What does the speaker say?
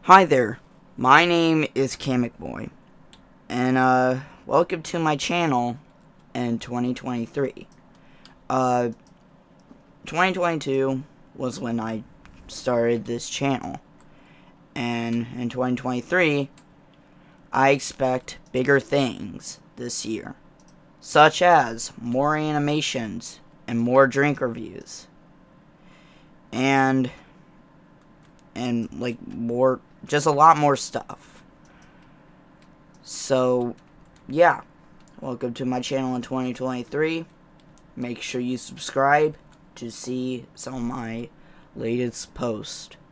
Hi there, my name is Kamicboy, and welcome to my channel in 2023. 2022 was when I started this channel, and in 2023, I expect bigger things this year, such as more animations and more drink reviews, and like more, just a lot more stuff. So yeah, welcome to my channel in 2023. Make sure you subscribe to see some of my latest posts.